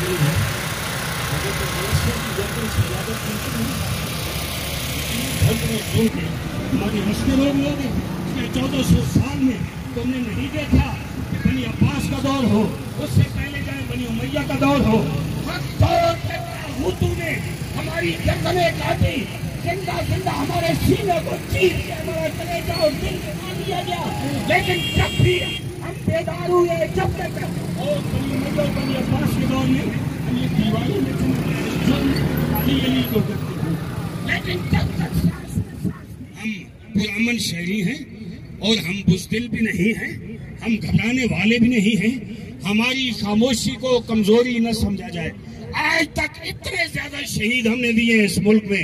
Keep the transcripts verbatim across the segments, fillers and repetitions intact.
ہمارے مسئلے لوگ لوگ ہیں چودہ سو سال میں تم نے نہیں دیکھا کہ بنی عباس کا دور ہو، اس سے پہلے جائے بنی امیہ کا دور ہو، ہر دور کے طاغوتوں نے ہماری گردنیں کاٹی، زندہ زندہ ہمارے سینے کو چیر کے ہمارا کلیجہ اور دل بنا دیا گیا، لیکن جب بھی ہم بیدار ہوئے، جب تک اور بنی امیہ اور بنی عباس کے دور میں ہم یہ دیواروں میں ظلم علی علی کو کرتے ہیں، لیکن جب تک ہم پرامن شہری ہیں اور ہم بزدل بھی نہیں ہیں، ہم گھبرانے والے بھی نہیں ہیں، ہماری خاموشی کو کمزوری نہ سمجھا جائے۔ آج تک اتنے زیادہ شہید ہم نے دیے ہیں اس ملک میں،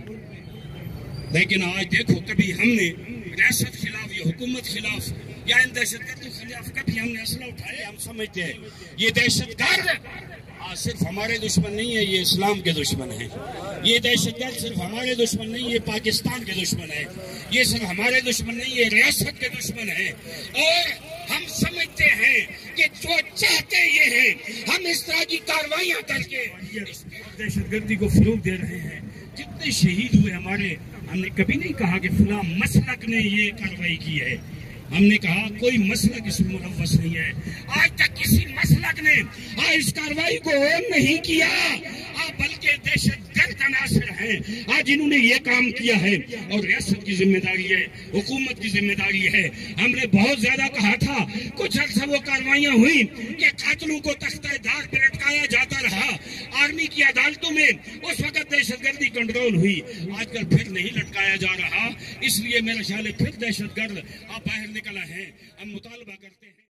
لیکن آج دیکھو کبھی ہم نے ریاست خلاف یا حکومت خلاف یا ان دہشت گردوں خلاف کبھی ہم نے اسلحہ اٹھائے؟ ہم سمجھتے ہیں یہ دہشت گرد آج صرف ہمارے دشمن نہیں ہے، یہ اسلام کے دشمن ہیں۔ یہ دہشت گرد صرف ہمارے دشمن نہیں، یہ پاکستان کے دشمن ہے۔ یہ صرف ہمارے دشمن نہیں، یہ ریاست کے دشمن ہیں۔ اور ہم سمجھتے ہیں کہ جو چاہتے یہ ہیں ہم اس طرح کی کاروائیاں کر کے دہشت گردی کو فروغ دے رہے ہیں۔ جتنے شہید ہوئے ہمارے، ہم نے کبھی نہیں کہا کہ فلاں مسلک نے یہ کاروائی کی ہے، ہم نے کہا کوئی مسلک اس میں ملوث نہیں ہے۔ آج تک کسی مسلک نے آج اس کاروائی کو نہیں کیا، بلکہ دہشت گرد عناصر ہیں آج انہوں نے یہ کام کیا ہے، اور ریاست کی ذمہ داری ہے، حکومت کی ذمہ داری ہے۔ ہم نے بہت زیادہ کہا تھا، کچھ عرصہ وہ کاروائیاں ہوئی کہ قاتلوں کو تختہ دار پہ لٹکایا جاتا رہا، آرمی کی عدالتوں میں اس وقت دہشت گردی کنٹرول ہوئی، آج کل پھر نہیں لٹکایا جا رہا، اس لیے میرا خیال ہے پھر دہشت گرد اب باہر نکلا ہے۔ ہم مطالبہ کرتے ہیں